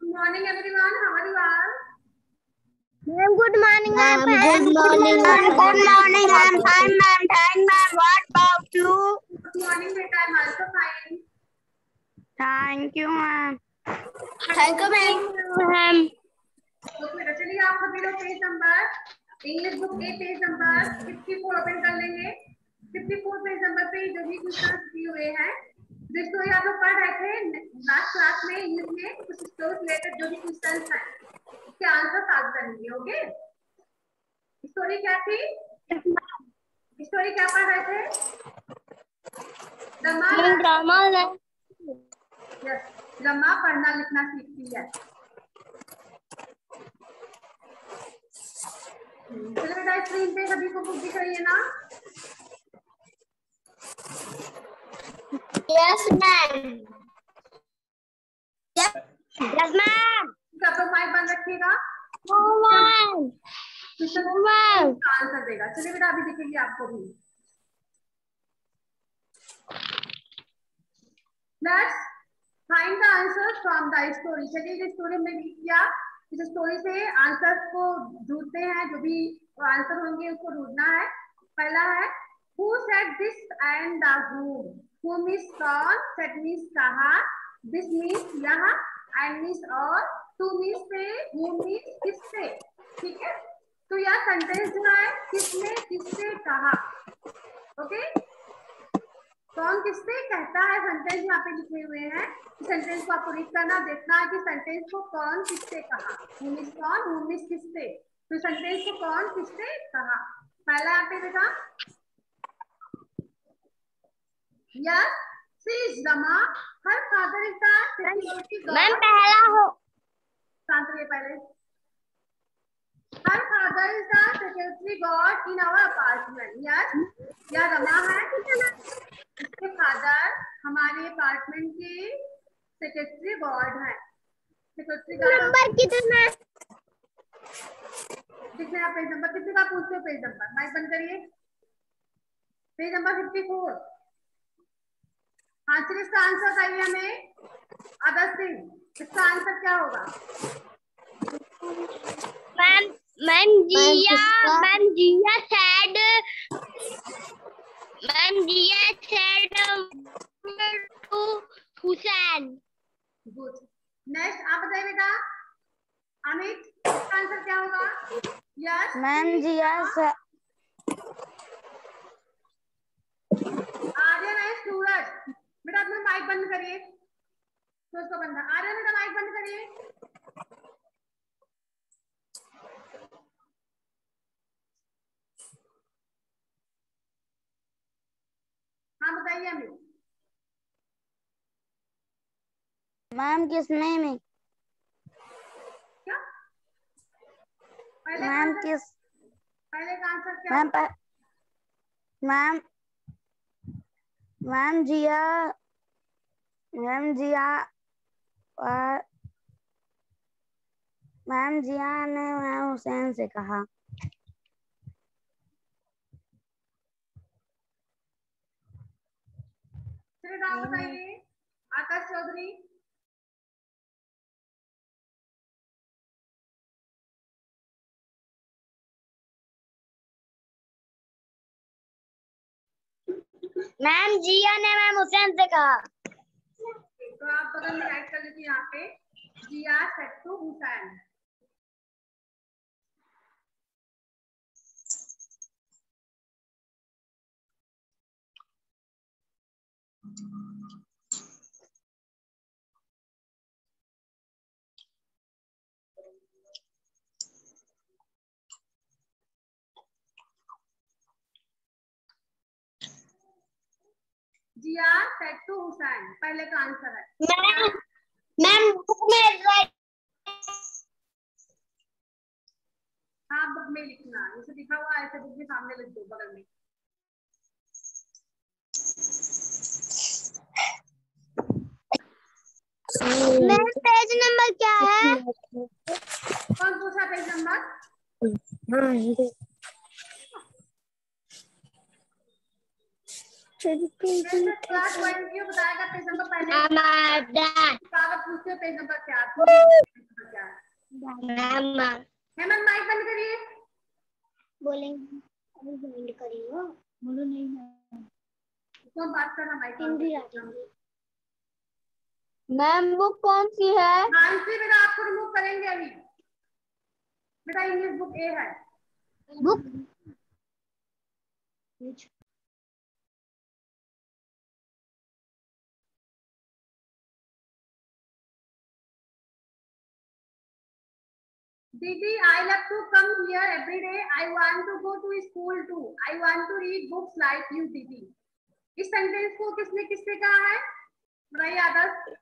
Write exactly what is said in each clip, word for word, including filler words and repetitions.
morning everyone. How are you all? Ma'am, good morning. I'm Ma'am, fine. good morning. Ma'am, good morning. I'm fine, ma'am. Thank ma'am. What about you? Good morning, beta. I'm also fine. Thank you, ma'am. Thank you, ma'am. Ma'am. तो फिर चलिए आप सभी लोग page number English book के page number चौवन open कर लेंगे। चौवन पेज नंबर पे जो भी क्वेश्चन दिए हुए हैं जो स्टोरी आप लोग पढ़ रहे थे लास्ट क्लास में इंग्लिश में कुछ स्टोरी रिलेटेड जो भी क्वेश्चन हैं उसके आंसर साथ करेंगे। ओके, स्टोरी क्या थी? स्टोरी क्या पढ़ रहे थे? रमा यस, रमा पढ़ना लिखना सीखती है। चलो बेटा स्क्रीन पे सभी को बुक दिख रही है ना? Yes, ma'am. Yes, ma'am. सब लोग माइक बंद रखिएगा। No, ma'am. Question ma'am. Answer देगा। चलिए बेटा अभी दिखेगी आपको भी। Let's find the answers from the story. चलिए जो स्टोरी हमने लिख दिया, इस स्टोरी से आंसर को ढूंढते हैं, जो भी आंसर होंगे उसको ढूंढना है। पहला है Who said this and the whom? Whom is कौन, said means कहा, this means यहाँ, and means और, to means से, whom means किससे। ठीक है, तो यह सेंटेंस जो है किसने किससे कहा। ओके, कौन किससे कहता है सेंटेंस यहाँ पे लिखे हुए हैं। सेंटेंस को आपको रीड करना, देखना है कि सेंटेंस को कौन किससे कहा। whom is कौन, whom is किससे, तो सेंटेंस को कौन किससे कहा। पहला यहाँ पे देखा yes she is Rama her father is the security guard. Ma'am पहला हो शांत रहिए पहले। Her father is the security guard in our apartment. Yes, यह रमा है, इसके फादर हमारे अपार्टमेंट के सेक्रेटरी गार्ड है। सेक्रेटरी गार्ड नंबर कितना? कितने आप पेज नंबर कितने का पूछते हो? पेज नंबर माइक बंद करिए। पेज नंबर चौवन। हाँ चलिए इसका आंसर बताइए हमें आदर्श सिंह, इसका आंसर क्या होगा? Ma'am ma'am Jiya ma'am Jiya said ma'am Jiya said to Hussain. Good, next आप बताइए बेटा अमित, इसका आंसर क्या होगा? यस मैम जिया आर्यन है सूरज। बेटा अपना माइक बंद करिए, तो उसको बंद है। आर्यन बेटा माइक बंद करिए। हाँ बताइए अमित। मैम किसने में क्या पहले मैम किस पहले का आंसर क्या? Ma'am ma'am ma'am Jiya ma'am Jiya ma'am Jiya ने मैम हुसैन से कहा। चलिए आप बताइए आकाश चौधरी। मैम जिया ने मैम हुसैन से कहा। तो आप बगल में राइट कर लीजिए यहाँ पे Jiya said to Hussain. Jiya said to Hussain पहले का आंसर है। मैम मैम बुक में राइट हाँ बुक में लिखना, जैसे लिखा हुआ है ऐसे बुक के सामने लिख दो बगल में। मैम पेज नंबर क्या है? कौन पूछा पेज नंबर? क्लास वन क्यों बताएगा पेज नंबर पहले? हमारा कागज पूछते पेज नंबर क्या? मैम हेमंत माइक बंद करिए। बोलेंगे अभी बंद करिए। बोलो नहीं मैम, तो बात करना माइक ऑन हिंदी करके। मैम बुक कौन सी है? मानसी बेटा आपको रिमूव करेंगे अभी। बेटा इंग्लिश बुक ए है। Book Didi, I love to come here every day. I want to go to school too. I want to read books like you, Didi. इस सेंटेंस को किसने किससे कहा है? बताइए आदर्श।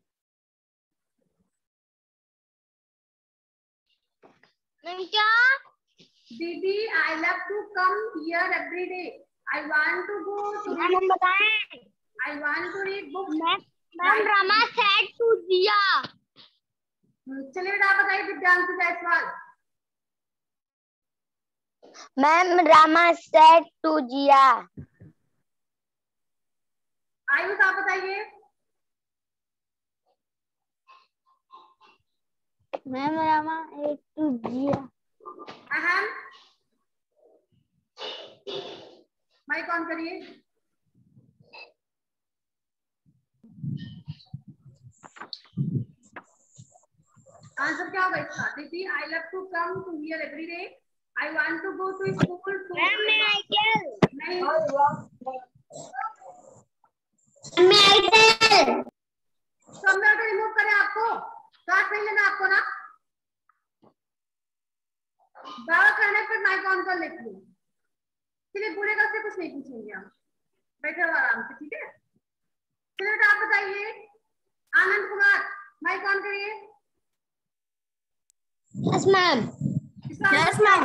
क्या? Didi, I love to come here every day. I want to go to. Ma'am बताएं। I want to read books. Ma'am Rama said to Jiya. चलिए बेटा आप बताइए Divyanshu Jaiswal. Ma'am Rama said to Jiya. Ayush आप बताइए। Ma'am Rama said to Jiya. अहम माइक ऑन करिए। आंसर क्या होगा इसका? दीदी I love to come to here every day. I want to go to school too. Ma'am मैं आईटेल। नहीं मैं आईटेल। तो हम लोग रिमूव करें आपको? क्लास नहीं लेना आपको ना? बाबा कहने पर माइक ऑन कर लेती हूँ। चलिए बुरे का से कुछ नहीं पूछेंगे हम। बैठे हो आराम से, ठीक है? चलिए आप बताइए। आनंद कुमार माइक ऑन करिए। Yes ma'am. Yes ma'am.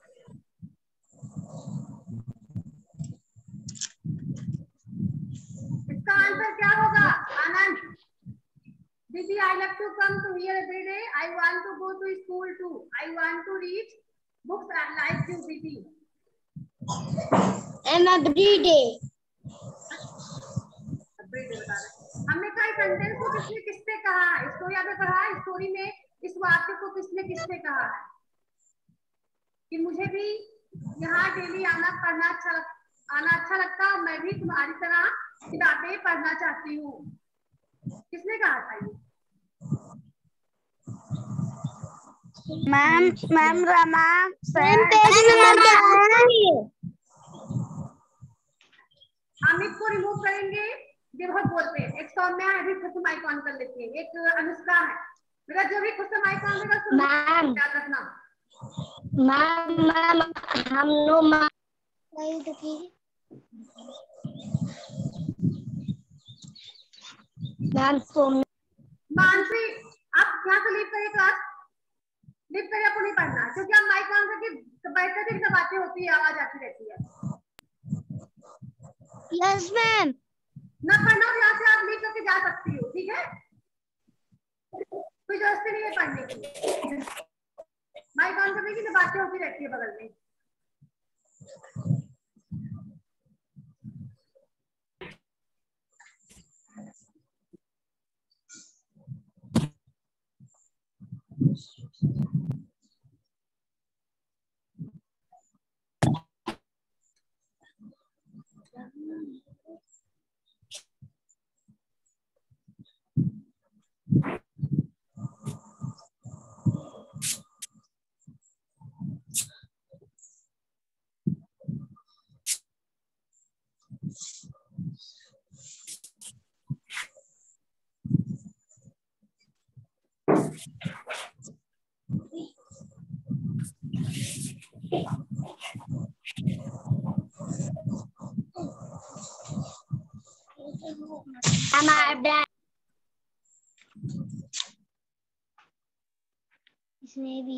इसका आंसर क्या होगा आनंद? दीदी I love to come to here every day. I want to go to school too. I want to read books like you दीदी। Am every day. बता रहे हमने कहा सेंटेंस को किसने किससे कहा है? स्टोरी आपने पढ़ा है? स्टोरी में इस वाक्य को किसने किससे कहा है कि मुझे भी यहाँ डेली आना पढ़ना अच्छा लग, आना अच्छा लगता है। मैं भी तुम्हारी तरह किताबें पढ़ना चाहती हूँ। किसने कहा था ये? Ma'am ma'am Rama page number क्या है? अमित को रिमूव करेंगे। ये बहुत बोलते हैं। एक सौम्या है, भी खुद माइक ऑन कर लेती है। एक अनुष्का है। मेरा जो भी खुद माइक ऑन होगा उसको याद रखना। मैम मैम हम लोग मैम सोम मानसी आप यहाँ से लीव करिए क्लास। लीव करिए, आपको नहीं पढ़ना क्योंकि आप माइक ऑन करके बैठते थे जब बातें होती है आवाज आती रहती है। Yes ma'am. ना पढ़ना हो यहाँ से आप लीव करके जा सकती हो, ठीक है? कोई जरूरत नहीं है पढ़ने की। माइक ऑन करने की जब बातें होती रहती है बगल में। इसमें भी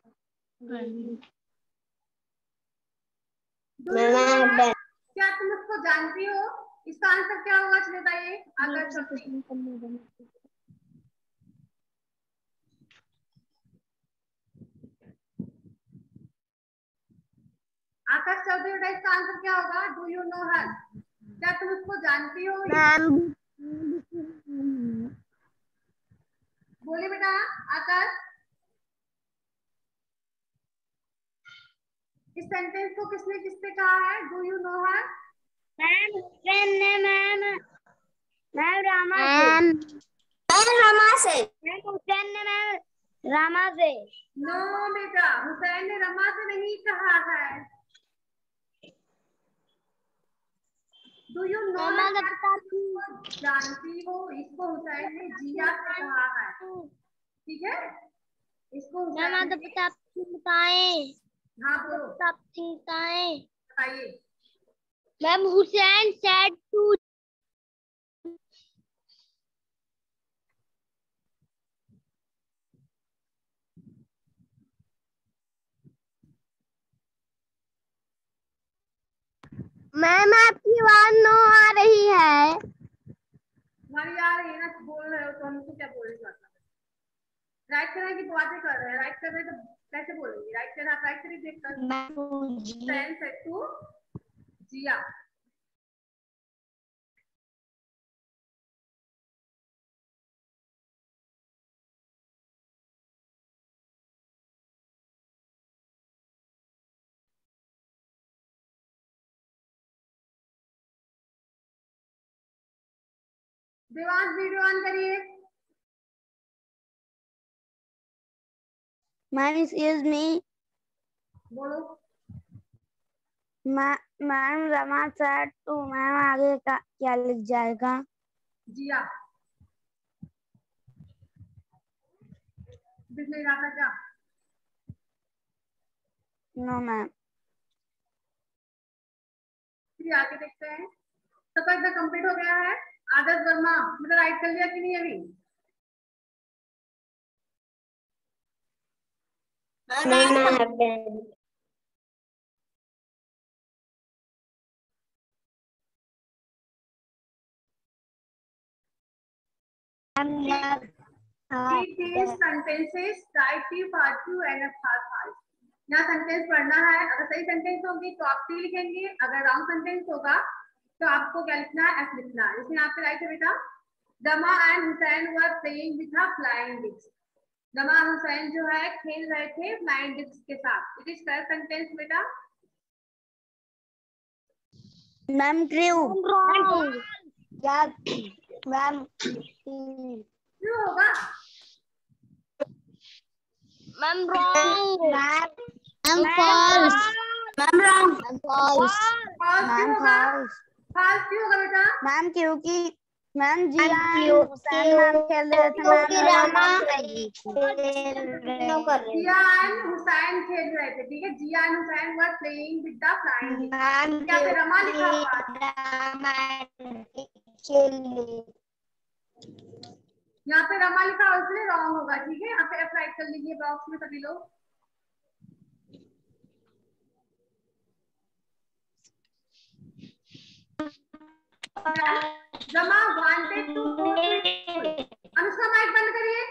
क्या तुम उसको जानती हो? इसका आंसर क्या होगा? चलिए बताइए। आकाश आकाश चौधरी बेटा इसका आंसर क्या होगा? Do you know her? क्या तुम उसको जानती हो? बोले बेटा आकाश। इस सेंटेंस को किसने किससे कहा है? डू यू नो है? मैम हुसैन ने मैम मैम रामा से मैम रमा से मैम हुसैन ने मैम रामा से। नो बेटा, हुसैन ने रमा से नहीं कहा है। डू यू नो जानती हो, इसको हुसैन ने जिया से कहा है। ठीक है, इसको हुसैन ने बताएं। हाँ बोलो, बताएं। बताइए। Ma'am Hussain said to ma'am आपकी आवाज नो आ रही है। हमारी आ रही है ना, बोल रहे हो तो हमको क्या बोल रहे? राइट करने की बातें कर रहे हैं, राइट कर रहे तो कैसे बोलेंगे? राइट कर, आप राइट करिए देखकर। Hussain said to Jia. Devansh video on करिए। Ma'am excuse me. बोलो। Ma'am Rama said to ma'am आगे का क्या लिख जाएगा? जिया। दिख नहीं रहा था क्या? No ma'am. फिर आगे देखते हैं। सबका इतना कंप्लीट हो गया है। आदर्श वर्मा मतलब राइट कर लिया कि नहीं अभी? नहीं सेंटेंसेस डायरेक्टिव पार्टिव एंड पार्ट। यहाँ सेंटेंस पढ़ना है। अगर सही सेंटेंस होगी तो आप टी लिखेंगे, अगर रॉन्ग सेंटेंस होगा तो आपको क्या लिखना है? एफ लिखना है। इसमें आपके राइट है बेटा। दमा and Hussain were playing with a flying disc. दमा हुसैन जो है खेल रहे थे फ्लाइंग डिस्क के साथ। इट इज करेक्ट सेंटेंस बेटा। Ma'am true. क्या मैम ट्रू होगा। Ma'am wrong. Ma'am false ma'am wrong ma'am false. False क्यों होगा? फॉल्स क्यों होगा बेटा? मैम क्योंकि मैम जिया हुसैन मैम खेल रहे थे मैम रमा जिया एंड हुसैन खेल रहे थे। ठीक है, Jia and Hussain were playing with the flying disc. यहाँ पे रमा लिखा हुआ है, यहाँ पे रमा लिखा हुआ इसलिए रॉन्ग होगा। ठीक है, यहाँ पे एफ राइट कर लीजिए बॉक्स में सभी लोग। Rama wanted to go to school. Anushka mic बंद करिए।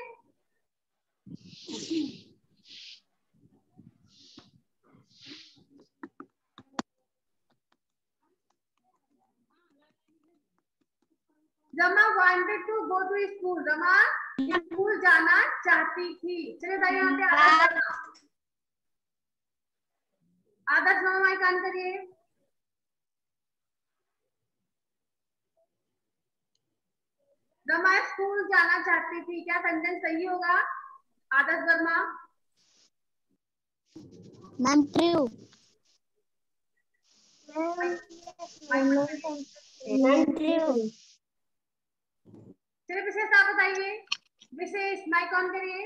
Rama wanted to go to school. Rama school जाना चाहती थी। चलिए भाई यहाँ पे आदर्श आदर्श रमा माइक ऑन करिए। रमा स्कूल जाना चाहती थी। क्या सेंटेंस सही होगा? आदर्श वर्मा। Ma'am true. चलिए विशेष आप बताइए। विशेष माइक ऑन करिए।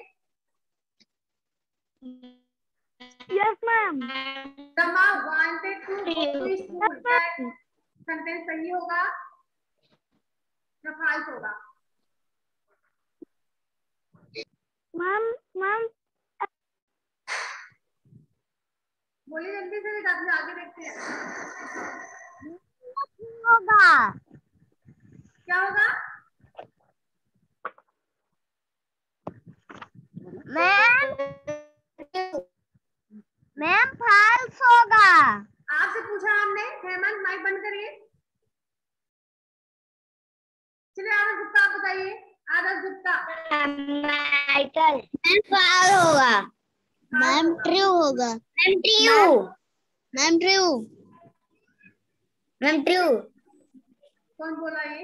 Yes ma'am. Rama wanted to go to school. Sentence सही होगा या फॉल्स होगा? मैम मैम बोलिए जल्दी से, फिर आगे देखते हैं होगा। क्या होगा। मैम मैम फॉल्स होगा। आपसे पूछा हमने। हेमंत माइक बंद करिए। चलिए आदर्श गुप्ता आप बताइए। आदर्श गुप्ता। मैम फॉल्स होगा। मैम ट्रू होगा। Ma'am true. Ma'am true. Ma'am true. कौन बोला ये?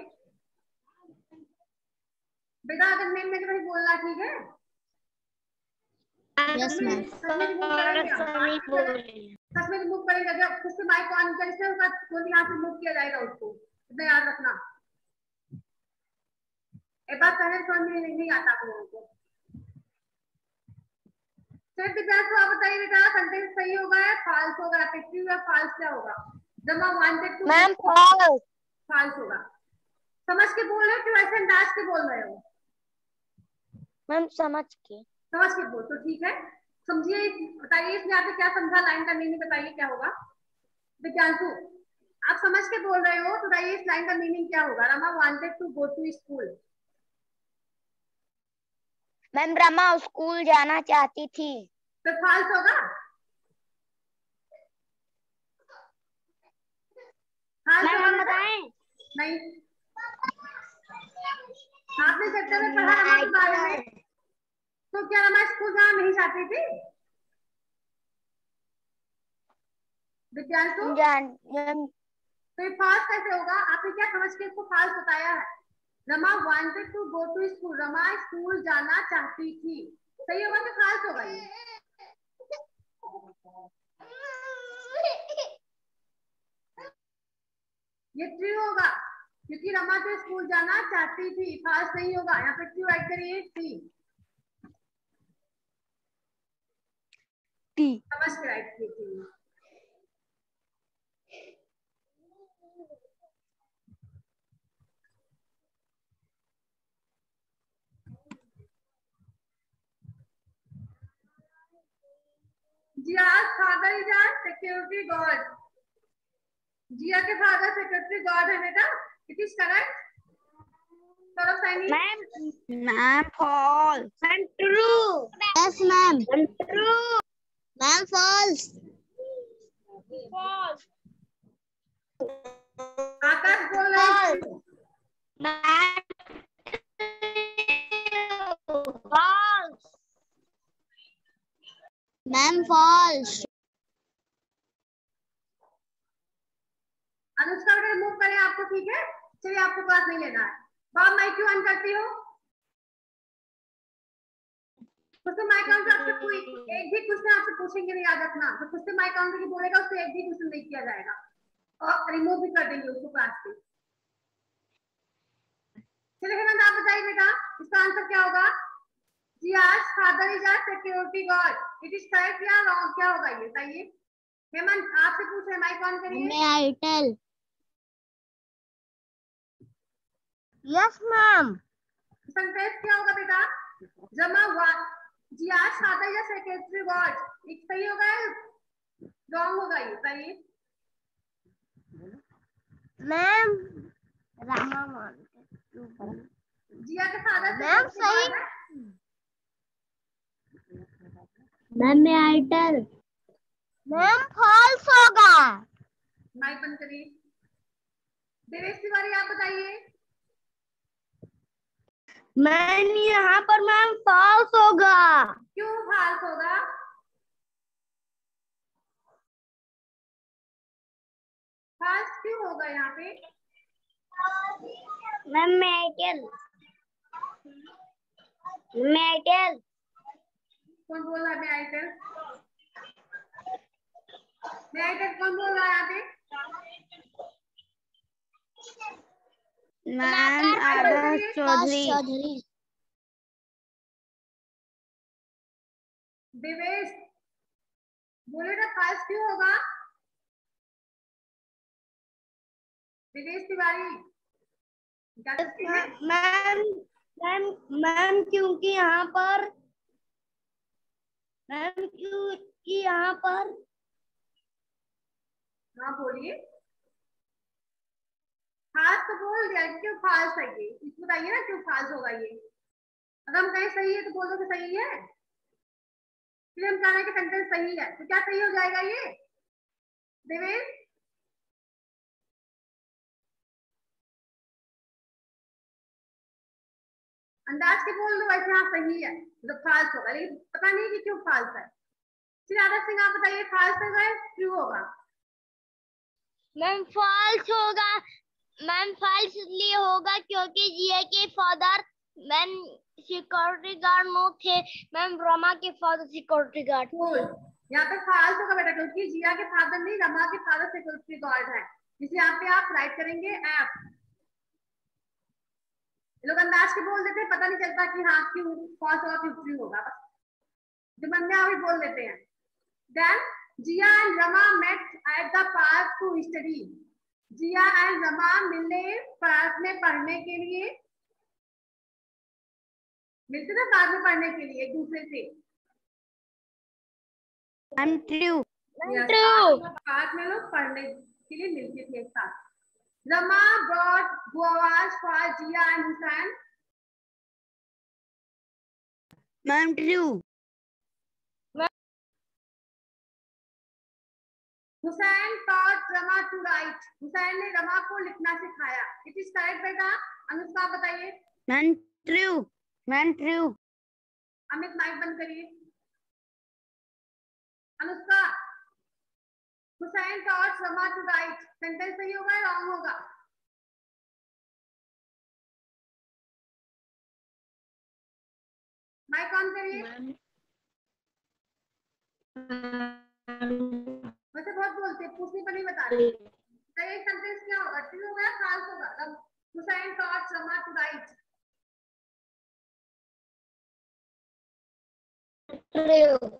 बेटा अगर मैम में कहीं बोलना, ठीक है? Yes ma'am. सच में रिमूव करेंगे जब खुद से माइक ऑन करके उसका फोन यहाँ से रिमूव किया जाएगा उसको, इतना याद रखना। एक बार पहले समझ में नहीं आता आप लोगों को। चलिए विद्यार्थी को आप बताइए बेटा, सेंटेंस सही होगा या फॉल्स होगा? इफेक्टिव या फॉल्स क्या होगा? जब आप wanted to ma'am false. False होगा। समझ के बोल रहे हो कि वैसे अंदाज के बोल रहे हो? मैम समझ के। समझ के बोल तो ठीक है। समझिए, बताइए इसमें आपने क्या समझा, लाइन का मीनिंग बताइए क्या होगा। विद्यार्थी आप समझ के बोल रहे हो तो बताइए इस लाइन का मीनिंग क्या होगा? Rama wanted to go to school. Ma'am Rama school जाना चाहती थी। तो फॉल्स होगा? मैम हम बताएं? नहीं, आपने चैप्टर में पढ़ा रमा के बारे में, तो क्या रमा स्कूल जाना नहीं चाहती थी? विद्यार्थी तो ये फॉल्स कैसे होगा? आपने क्या समझ के इसको फॉल्स बताया है? Rama wanted to go to school, Rama school जाना चाहती थी। सही होगा कि फॉल्स होगा? ये ये ट्रू होगा क्योंकि रमा तो स्कूल जाना चाहती थी। फॉल्स नहीं होगा। यहाँ पे ट्रू ऐड करिए, थी। टी समझ के राइट कीजिए। जिया's father is a security guard. जिया के फादर सिक्योरिटी गार्ड है बेटा। It is correct. Saurabh Saini. Ma'am ma'am false. Ma'am true. Yes ma'am. Ma'am true. Ma'am false. False. Akash बोल रहे हैं फॉल्स। Ma'am false. अनुष्का बेटा रिमूव करें आपको, ठीक है? चलिए आपको क्लास नहीं लेना है। बाप माइक क्यों ऑन करती हो? खुद से माइक ऑन से आपसे कोई एक भी क्वेश्चन आपसे पूछेंगे नहीं, याद रखना। तो खुद से माइक ऑन करके बोलेगा उससे एक भी क्वेश्चन नहीं किया जाएगा और रिमूव भी कर देंगे उसको क्लास से। चलिए हेमंत आप बताइए बेटा इसका आंसर क्या होगा? Jia's father is a security guard. It is correct या रॉन्ग? क्या होगा ये बताइए? हेमंत आपसे पूछ रहे, माइक ऑन करिए। May I tell? Yes ma'am. Sentence क्या होगा बेटा? जमा वा जिया's father is a security guard. एक सही होगा या रॉन्ग होगा ये बताइए? मैम रामा मान जिया के फादर मैम सही। Ma'am may I tell? Ma'am false होगा। माइक बंद करिए। देवेश तिवारी आप बताइए। मैम यहाँ पर मैम फॉल्स होगा। क्यों फॉल्स होगा? फॉल्स क्यों होगा यहाँ पे? Ma'am metal. मेटल। कौन बोल रहा है? मैं आइटल मैं आइटल कौन बोल रहा है यहाँ पे? मैम आदर्श चौधरी। देवेश बोले ना फॉल्स क्यों होगा? Devesh Tiwari ma'am ma'am ma'am क्योंकि यहाँ पर मैम क्योंकि यहाँ पर हाँ बोलिए। फॉल्स तो बोल दिया, क्यों फॉल्स है ये इसको बताइए ना, क्यों फॉल्स होगा ये? अगर हम कहें सही है तो बोल दो कि सही है, फिर हम कह रहे हैं कि सेंटेंस सही है तो क्या सही हो जाएगा ये? देवेश अंदाज के बोल दो वैसे हाँ सही है तो फॉल्स होगा, लेकिन पता नहीं कि क्यों फॉल्स है। फिर आदर्श सिंह आप बताइए फॉल्स होगा ट्रू होगा? मैम फॉल्स होगा। मैम फॉल्स इसलिए होगा क्योंकि जिया के father ma'am security guard no थे। मैम रमा के फादर सिक्योरिटी गार्ड थे। यहाँ पे फॉल्स होगा बेटा क्योंकि जिया के फादर नहीं, रमा के फादर सिक्योरिटी गार्ड है। इसे यहाँ पे आप राइट करेंगे एफ। लोग अंदाज के बोल देते हैं, पता नहीं चलता कि हाँ क्यों फॉल्स होगा क्यों ट्रू होगा, बस जो मन में आवे बोल देते हैं। Then Jia and Rama met at the park to study. Jia and Rama मिले पार्क में पढ़ने के लिए, मिलते थे पार्क में पढ़ने के लिए एक दूसरे से। ट्रू पार्क में लोग पढ़ने के लिए मिलते थे एक साथ। Rama brought guavas for Jia and Hussain. Ma'am true. Hussain taught Rama to write. Hussain ने रमा को लिखना सिखाया। It is correct बेटा। अनुष्का बताइए। Ma'am true. Ma'am true. Amit mic बंद करिए। Anushka, Hussain taught Rama to write. Sentence सही होगा या रॉन्ग होगा? माइक ऑन करिए। वैसे बहुत बोलते हैं, पूछने पर नहीं बता रहे। तो ये सेंटेंस क्या होगा? ट्रू होगा या फॉल्स होगा? Hussain taught Rama to write. True.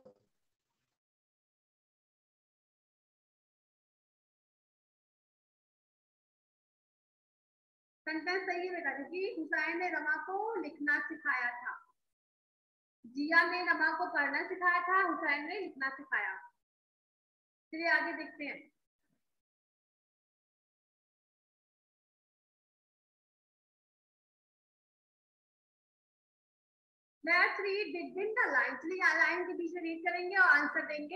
Sentence सही है बेटा क्योंकि हुसैन ने रमा को लिखना सिखाया था। जिया ने रमा को पढ़ना सिखाया था, हुसैन ने लिखना सिखाया। चलिए आगे देखते हैं। Let's read between the line. चलिए लाइन के बीच में रीड करेंगे और आंसर देंगे।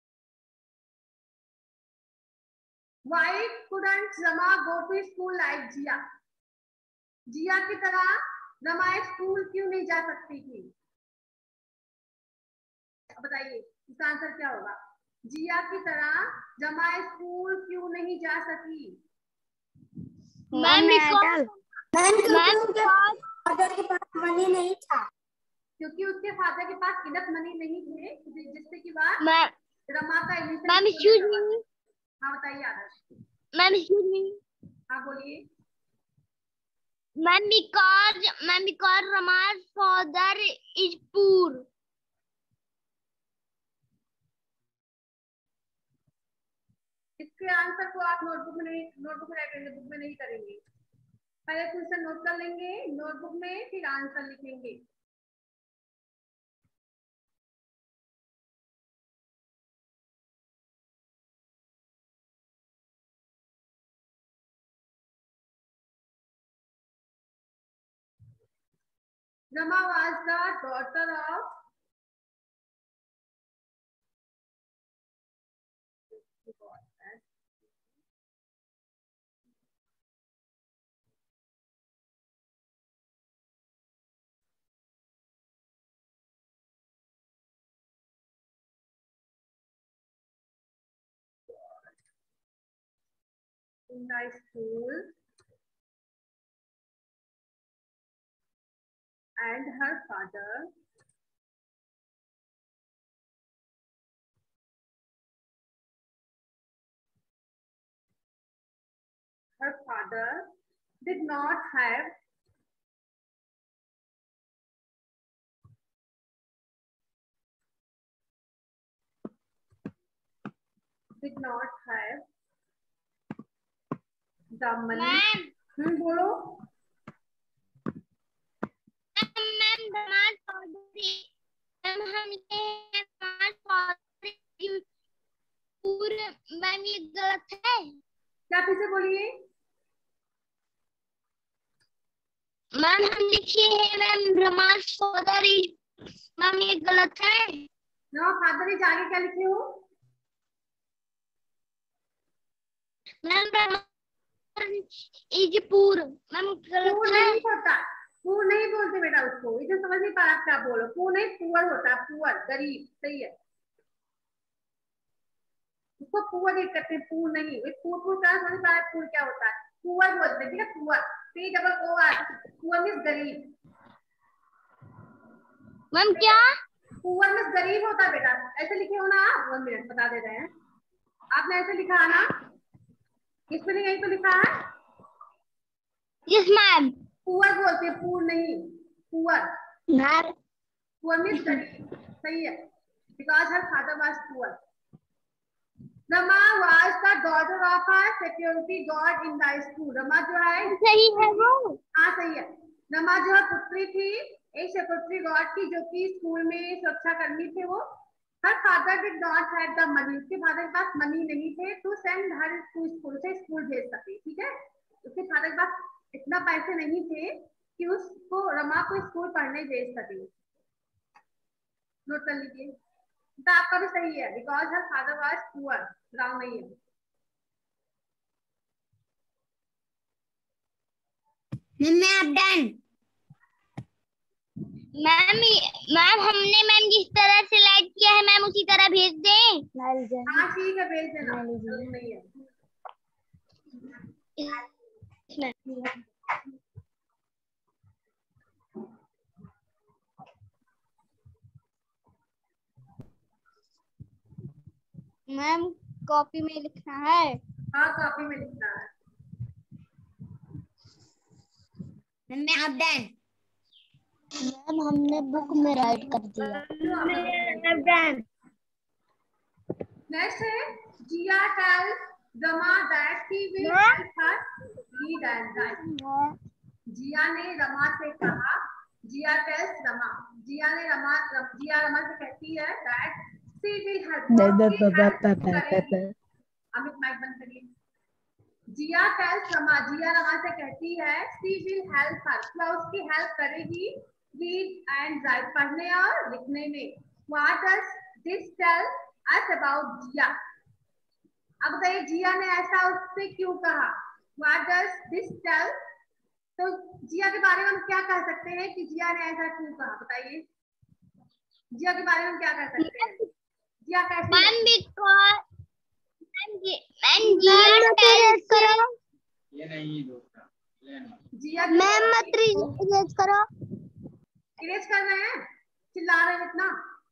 Why couldn't Rama go to school like Jia? जिया की तरह रमा स्कूल क्यों नहीं जा सकती थी? बताइए इसका आंसर क्या होगा? जिया की तरह रमा स्कूल क्यों नहीं जा सकी? मैम फादर के पास मनी नहीं था, क्योंकि उसके फादर के पास इनफ मनी नहीं थे जिससे कि वह रमा का एडमिशन। Ma'am excuse me. हाँ बताइए आदर्श। Ma'am excuse me. हाँ बोलिए। Ma'am because ma'am because Rama's father is poor। इसके आंसर को आप नोटबुक में नहीं नोटबुक में करेंगे, बुक में नहीं करेंगे। पहले क्वेश्चन नोट कर लेंगे नोटबुक में, फिर आंसर लिखेंगे। Rama was the daughter of in the school and her father her father did not have did not have the money। हम्म बोलो। मैम हमारे फादर मैम हम ये हमारे फादर पूरे मैम ये गलत है। क्या फिर से बोलिए। मैम हम लिखिए है मैम हमारे फादर मैम ये गलत है। नो फादर इज आगे क्या लिखे हो? मैम इज पूर मैम गलत पूर है। नहीं होता, पूर नहीं बोलते बेटा उसको। इसे समझ नहीं पा रहा क्या बोलो। पूर नहीं पुअर होता है, पुअर गरीब। सही है। उसको पुअर रीड करते हैं, पुअर नहीं। पुअर पुअर क्या समझ पा रहे हैं? पुअर क्या होता है? पुअर बोलते हैं, ठीक है, poor, P double O R, poor means गरीब। मैम क्या? पुअर मींस गरीब होता है बेटा, ऐसे लिखे हो ना आप? वन मिनट बता दे रहे हैं, आपने ऐसे लिखा है ना, इसमें यही तो लिखा है। Yes ma'am. पुअर बोलते हैं, पुअर नहीं, पुअर। मैम पुअर मींस गरीब, सही है, because her father was poor. Rama was the daughter of a security guard in the school. Rama जो है, सही है वो। हाँ सही है। रमा जो है पुत्री थी एक सिक्योरिटी गार्ड की, जो कि स्कूल में सुरक्षा कर्मी थे वो। Her father did not had the money, उसके फादर के पास मनी नहीं थे to send her to school, से स्कूल भेज सके, ठीक है। उसके फादर के पास इतना पैसे नहीं थे कि उसको, रमा को स्कूल पढ़ने भेज सके। नोट कर लीजिए, तो आपका भी सही है, because her father was poor, wrong नहीं है। मैं अब डन। मैम मैम हमने मैम जिस तरह सिलेक्ट किया है मैम उसी तरह भेज दें। हाँ ठीक है, भेज देना, जरूर नहीं है। मैम कॉपी में लिखना है। हाँ कॉपी में लिखना है। मैं अब डन। मैम हमने बुक में राइट कर दिया। नेक्स्ट है Jia tells Rama that she will help her read and write. Jia ने रमा से कहा, जिया टेल्स रमा, जिया ने रमा, जिया रमा से कहती है दैट शी विल हेल्प करेगी। अमित माइक बंद करिए। जिया टेल्स रमा, जिया रमा से कहती है शी विल हेल्प हर, वह उसकी हेल्प करेगी रीड एंड राइट, पढ़ने और लिखने में। What does this tell us about Jia? अब बताइए जिया ने ऐसा उससे क्यों कहा? What does this tell? तो जिया के बारे में हम क्या कह सकते हैं कि जिया ने ऐसा क्यों कहा? बताइए, जिया के बारे में हम क्या कह सकते हैं? जिया कैसी मैम लगती है? बिकॉज़ मैम जिया टेल्स, ये नहीं दूसरा जिया मैम मत इरेज करो। इरेज कर रहे हैं, चिल्ला रहे हैं इतना,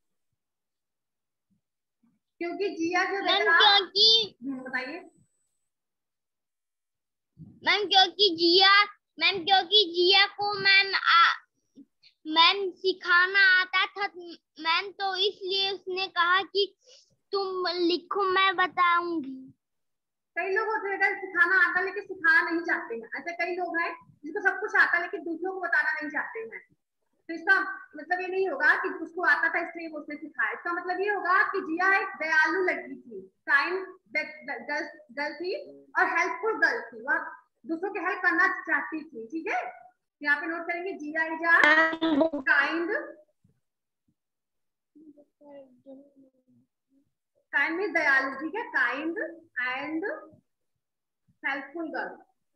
क्योंकि जिया जो मैम बेटा, क्योंकि बताइए मैम क्योंकि जिया मैम क्योंकि जिया को मैम मैम सिखाना आता था मैम, तो इसलिए उसने कहा कि तुम लिखो मैं बताऊंगी। कई लोग होते हैं सिखाना आता लेकिन सिखाना नहीं चाहते हैं, ऐसे कई लोग हैं जिनको सब कुछ आता लेकिन दूसरों को बताना नहीं चाहते हैं। तो इसका मतलब ये नहीं होगा कि उसको आता था इसलिए वो उसने सिखाया, इसका मतलब ये होगा कि जिया एक दयालु लड़की थी, काइंड गर्ल थी और हेल्पफुल गर्ल थी, वह दूसरों की हेल्प करना चाहती थी, ठीक है। यहाँ पे नोट करेंगे Jia is a kind, kind means दयालु, ठीक है, kind and helpful girl.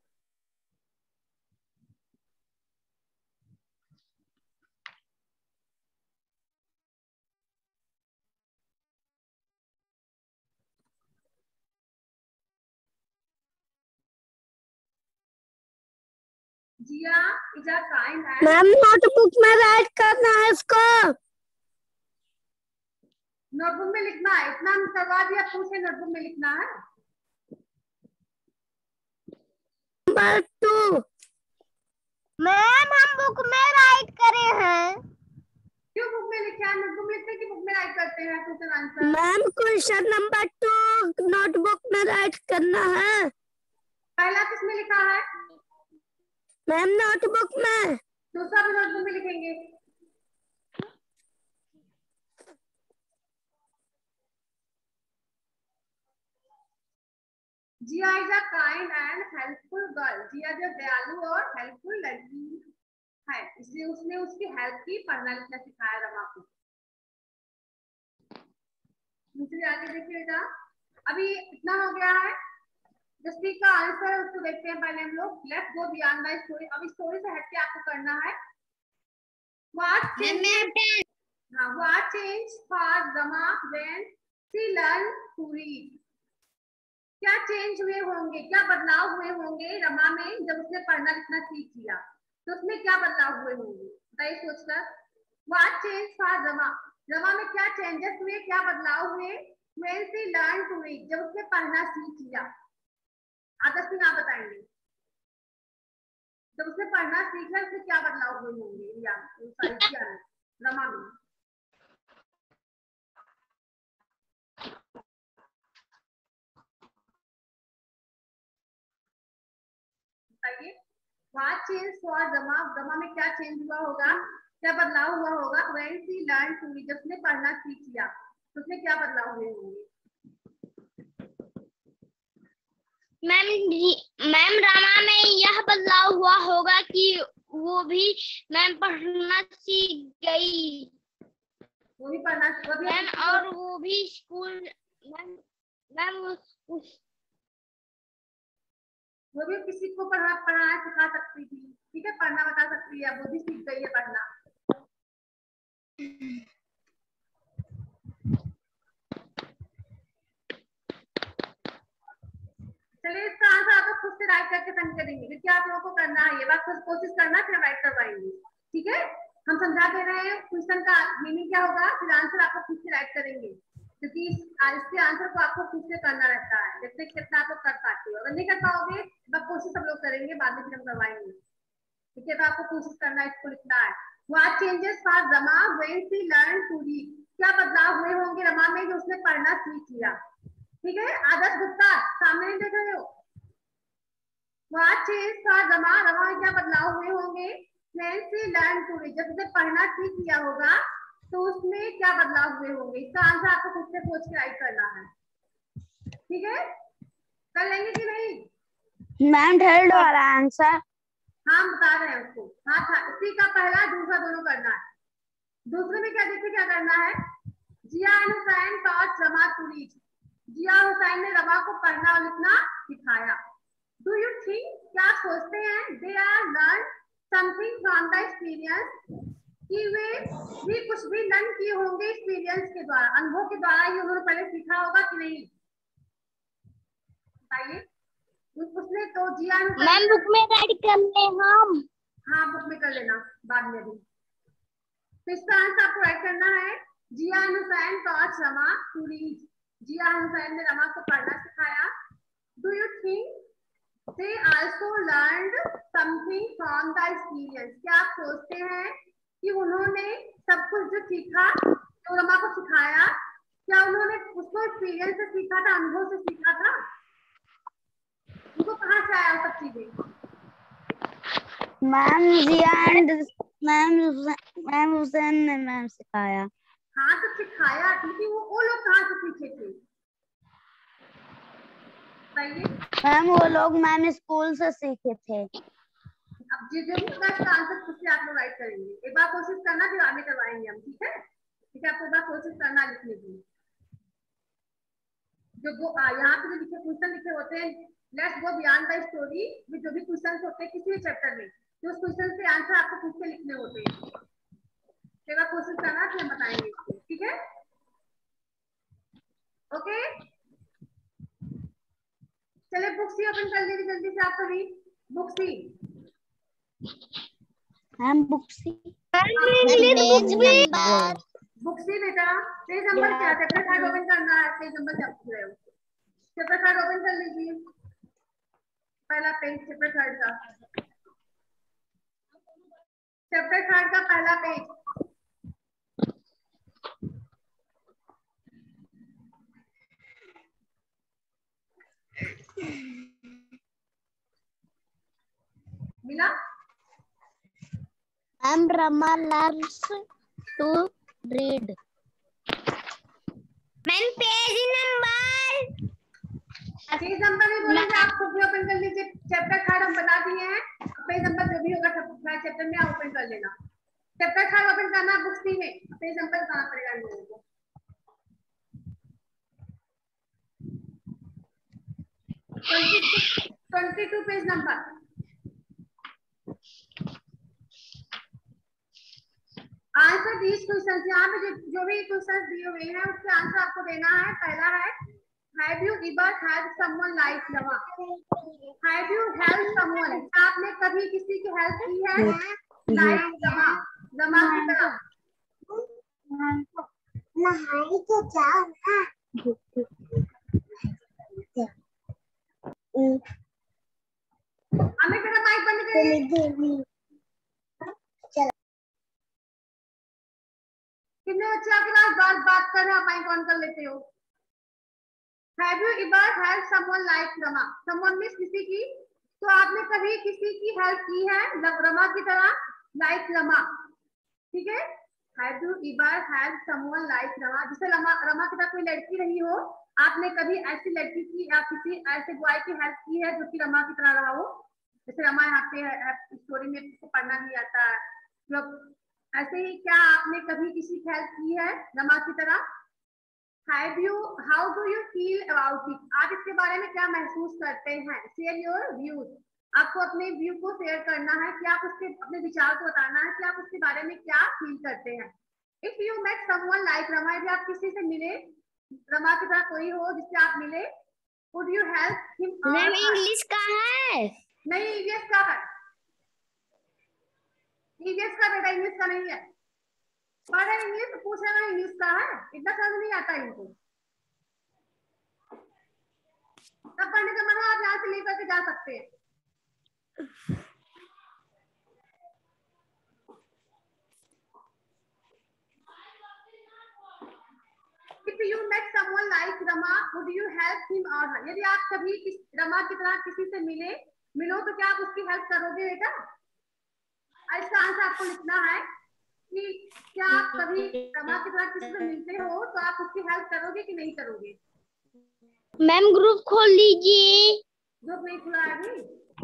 Jia is a kind and, ma'am notebook में राइट करना है इसको। नोटबुक में लिखना है, इतना करवा दिया, पूछे नोटबुक में लिखना है। नंबर टू मैम हम बुक में राइट करे हैं। क्यों बुक में लिखा है? नोटबुक में लिखते कि बुक में राइट करते हैं question answer? Ma'am question number two notebook में राइट करना है। पहला किसमें लिखा है? मैम नोटबुक में। दूसरा भी नोटबुक में लिखेंगे। Jia is a kind and helpful girl, Jia जो दयालु और हेल्पफुल लड़की है, इसलिए उसने उसकी हेल्प की, पढ़ना लिखना सिखाया रमा को। दूसरी आगे देखिए बेटा, अभी इतना हो गया है, जस्टिक का आंसर है उसको देखते हैं पहले हम लोग। Let's go beyond the story, अब स्टोरी से हटके आपको करना है। व्हाट हाँ what change for Rama when she learn to read? क्या चेंज हुए होंगे, क्या बदलाव हुए होंगे रमा में जब उसने पढ़ना लिखना सीख लिया, तो उसमें क्या बदलाव हुए होंगे बताइए सोचकर। What change for Rama, Rama में क्या चेंजेस हुए, क्या बदलाव हुए when she learn to read, जब उसने पढ़ना सीख लिया। आदर्श सिंह आप बताएंगे जब उसने पढ़ना सीख लिया उसमें क्या बदलाव हुए होंगे या साहित्य में रमा में। बताइए what change for Rama, Rama में क्या चेंज हुआ होगा, क्या बदलाव हुआ होगा when she learn to read, जब उसने पढ़ना सीख लिया तो उसमें क्या बदलाव हुए होंगे। मैम मैम रमा में यह बदलाव हुआ होगा कि वो भी मैम पढ़ना सीख गई वो भी पढ़ना वो भी मैम, और वो भी स्कूल मैम मैम उस वो भी किसी को पढ़ा पढ़ाना सिखा सकती थी, ठीक है, पढ़ना बता सकती है, वो भी सीख गई है पढ़ना। चलिए इसका आंसर आप खुद से राइट करके सेंड करेंगे, क्योंकि आप लोगों को करना है ये बात, खुद कोशिश करना फिर राइट करवाएंगे, ठीक है। हम समझा दे रहे हैं क्वेश्चन का मीनिंग क्या होगा, फिर आंसर आपको खुद से राइट करेंगे, क्योंकि इसके आंसर को आपको खुद से करना रहता है, देखते कितना आप लोग कर पाते हो। अगर नहीं कर पाओगे तो कोशिश सब लोग करेंगे, बाद में फिर हम करवाएंगे, ठीक है। तो आपको कोशिश करना है, इसको लिखना है। What changes for Rama when she learn to read, क्या बदलाव हुए होंगे रमा में जो उसने पढ़ना सीख लिया, ठीक है। आदर्श गुप्ता सामने नहीं देख रहे हो। What change for Rama, Rama में क्या बदलाव हुए होंगे when she learn to read, जब उसे पढ़ना सीख लिया होगा तो उसमें क्या बदलाव हुए होंगे। इसका आंसर आपको खुद से सोच के राइट करना है, ठीक है। कर लेंगे कि नहीं मैम थर्ड वाला आंसर। हाँ बता रहे हैं उसको, हाँ था सी का पहला दूसरा दोनों करना है। दूसरे में क्या देखिए क्या करना है, Jia and Hussain taught Rama to read, Jia Hussain ने रमा को पढ़ना और लिखना सिखाया। डू यू थिंक, क्या सोचते हैं, they are learn something from the experience, कि वे भी कुछ भी लर्न किए होंगे एक्सपीरियंस के द्वारा, अनुभव के द्वारा ही उन्होंने पहले सीखा होगा कि नहीं, बताइए। उसने तो जिया मैम बुक में राइट कर ले हम। हाँ बुक में कर लेना बाद में भी। तो इसका आंसर आपको राइट करना है, Jia Hussain taught Rama to read, Jia Hussain ने रमा को पढ़ना सिखाया। Do you think they also learned something from the experience, क्या आप सोचते हैं कि उन्होंने सब कुछ जो सीखा जो रमा को सिखाया, क्या उन्होंने उसको एक्सपीरियंस से सीखा था, अनुभव से सीखा था, उनको कहाँ से आया सब चीजें। Ma'am Jia and ma'am ma'am Hussain ने मैम सिखाया। हाँ तो सिखाया, क्योंकि वो वो लोग कहाँ से सीखे थे बताइए। मैम वो लोग मैम स्कूल से सीखे थे। अब जो जो भी होगा इसका आंसर खुद से आप लोग राइट करेंगे, एक बार कोशिश करना फिर आगे करवाएंगे हम, ठीक है। ठीक है, आपको एक बार कोशिश करना लिखने की। जो वो यहाँ पे जो लिखे क्वेश्चन लिखे होते हैं, let's go beyond the story में जो भी क्वेश्चन होते हैं किसी भी चैप्टर में, तो उस क्वेश्चन के आंसर आपको खुद से लिखने होते हैं। एक बार कोशिश करना फिर हम बताएंगे इसको, ठीक है। ओके चलिए बुक सी ओपन कर लीजिए जल्दी से आप सभी। Book C ma'am book C page number book C बेटा पेज नंबर क्या, चैप्टर थर्ड ओपन करना है, पेज नंबर क्या पूछ रहे हो, चैप्टर थर्ड ओपन कर लीजिए, पहला पेज चैप्टर थर्ड का, चैप्टर थर्ड का पहला पेज। मिला। Ma'am Rama learns to read. Ma'am page number page number नहीं बोलेंगे, आप खुद भी ओपन कर लीजिए, चैप्टर थर्ड हम बता दिए हैं, पेज नंबर जो भी होगा चैप्टर में आप ओपन कर लेना, चैप्टर थर्ड ओपन करना बुक सी में, पेज नंबर बताना पड़ेगा इन लोगों को। Twenty two page number. Answer these questions, यहाँ पे जो जो भी क्वेश्चन दिए हुए हैं उसके आंसर आपको देना है। पहला है Have you ever helped someone like Rama? Have you helped someone? आपने कभी किसी की हेल्प की है? Like Rama, Rama की तरह। नहाई तो जाओ ना। हमें तेरा माइक बंद करिए। कितने बच्चे आपके पास बात बात कर रहे हैं, आप माइक ऑन कर लेते हो। Have you ever helped someone like Rama? Someone means किसी की, तो आपने कभी किसी की हेल्प की है रमा की तरह, like Rama, ठीक है। Have you ever helped someone like Rama? जैसे रमा रमा की तरह कोई लड़की रही हो, आपने कभी ऐसी लड़की की या किसी ऐसे बॉय की हेल्प की है जो कि रमा की तरह रहा हो। जैसे रमा यहाँ पे स्टोरी में पढ़ना नहीं आता है, मतलब ऐसे ही क्या आपने कभी किसी की हेल्प की है रमा की तरह? Have you, how do you feel about it? आप इसके बारे में क्या महसूस करते हैं? Share your views. आपको अपने व्यू को शेयर करना है कि आप उसके अपने विचार को बताना है कि आप उसके बारे में क्या फील करते हैं। If you met someone like Rama, यदि आप किसी से मिले, रमा की तरह कोई हो जिससे आप मिले, would you help him? Ma'am English का है? नहीं, ईवीएस का है। ईवीएस का बेटा, इंग्लिश का नहीं है। पढ़े इंग्लिश तो पूछेगा इंग्लिश का है, इतना समझ नहीं आता इनको। तब पढ़ने का मतलब आप यहाँ से लेकर के जा सकते हैं। If you met someone like Rama, would you help him or her? यदि आप कभी किस रमा की तरह किसी से मिले मिलो तो क्या आप उसकी हेल्प करोगे बेटा? इसका आंसर आपको लिखना है कि क्या आप कभी रमा की तरह किसी से मिलते हो तो आप उसकी हेल्प करोगे कि नहीं करोगे? मैम ग्रुप खोल लीजिए। ग्रुप नहीं खुला है अभी,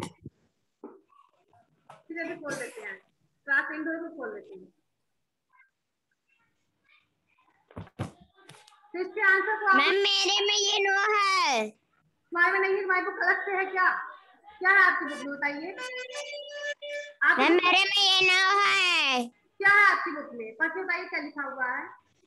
फिर अभी खोल देते हैं, क्लास एंड को खोल देते हैं। तो इसके आंसर को मैम मेरे में ये नो है। तुम्हारे में नहीं है, तुम्हारी बुक अलग से है क्या? क्या है आपकी बुक में बताइए? मैम मेरे में ये नो है। क्या है आपकी बुक में? पढ़ के बताइए क्या लिखा हुआ है।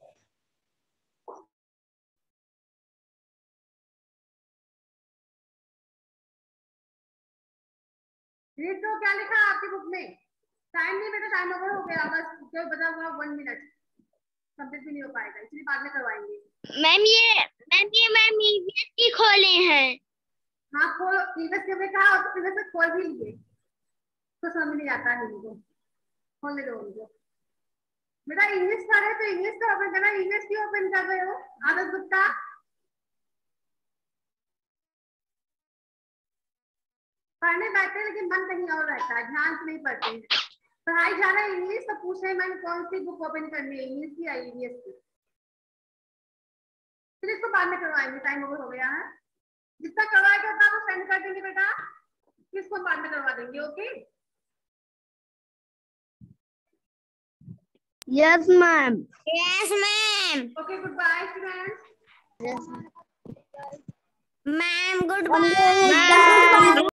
रीड तो क्या लिखा है आपकी बुक में? टाइम नहीं बेटा, टाइम ओवर हो गया, बस जो बचा हुआ वन मिनट कंप्लीट भी नहीं हो पाएगा, इसलिए बाद में करवाएंगे। मैम ये मैम ये मैम ईवीएस की खोले हैं। हाँ खोल, ईवीएस के में कहा तो ईवीएस से खोल भी लिए, तो समझ नहीं आता है इनको, खोलने दो उनको। बेटा इंग्लिश कर रहे तो इंग्लिश का ओपन करना, इंग्लिश क्यों ओपन कर रहे हो? आदत गुप्ता पढ़ने बैठते हैं लेकिन मन कहीं और रहता है, ध्यान से नहीं पढ़ते हैं। पढ़ाई जा रहा है इंग्लिश तो पूछ रहे हैं मैंने कौन सी बुक ओपन करनी है, इंग्लिश की या ईवीएस की। फिर इसको बाद में करवाएंगे, टाइम ओवर हो गया है। जितना करवाएगा उतना वो सेंड कर देंगे बेटा, इसको बाद में करवा देंगे। Okay yes ma'am. Yes ma'am. Okay good bye students. Ma'am good bye.